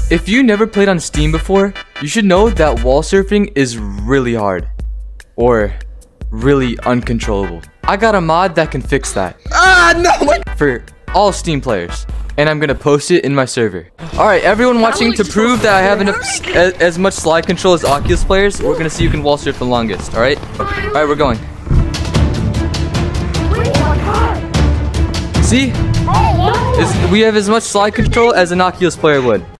If you never played on Steam before, you should know that wall surfing is really hard. Or really uncontrollable. I got a mod that can fix that. Ah, no! For all Steam players. And I'm gonna post it in my server. Alright, everyone watching, to prove that I have as much slide control as Oculus players, we're gonna see who can wall surf the longest, alright? Alright, we're going. See? We have as much slide control as an Oculus player would.